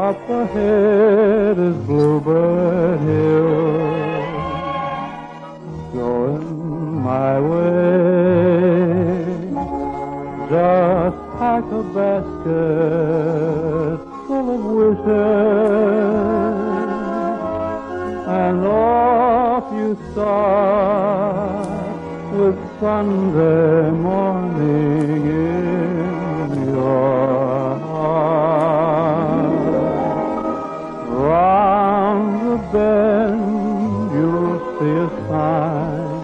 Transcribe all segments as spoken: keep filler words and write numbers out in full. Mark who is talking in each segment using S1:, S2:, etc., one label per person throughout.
S1: Up ahead is Bluebird Hill, going my way. Just pack a basket full of wishes, and off you start with Sunday morning in your heart. Round the bend you'll see a sign,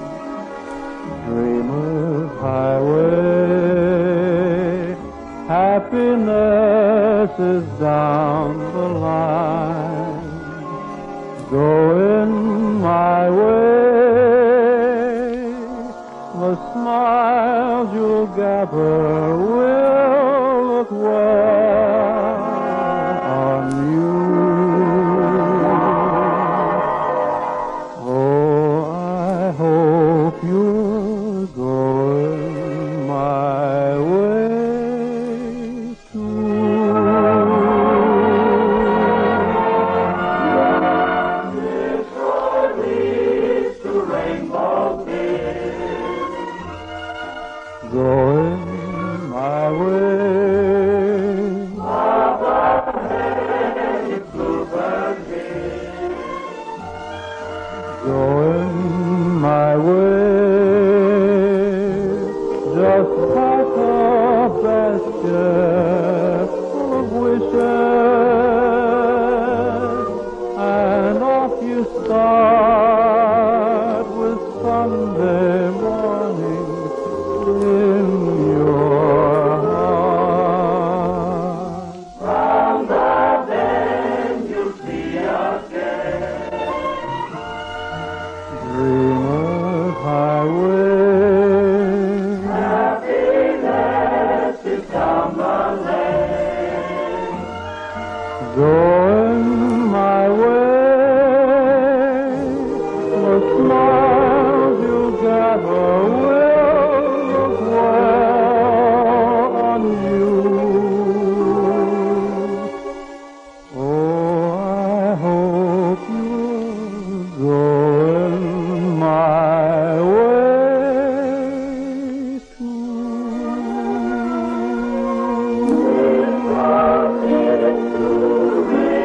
S1: Dreamer's Highway. Happiness is down the line, going my way. The smiles you'll gather will look well on you. Oh, I hope you're going my way too.
S2: This road leads to Rainbow Hill,
S1: going my way.
S2: up ahead is Bluebird Hill,
S1: Going my way. Just pack a basket full of wishes, and off you start with Sunday morning in your heart.
S2: round the bend you'll see again.
S1: Dreamer's Highway.
S2: Happiness is down the lane,
S1: Going my way, the smiles you gather will look well on you. Oh, I hope you're going my way too.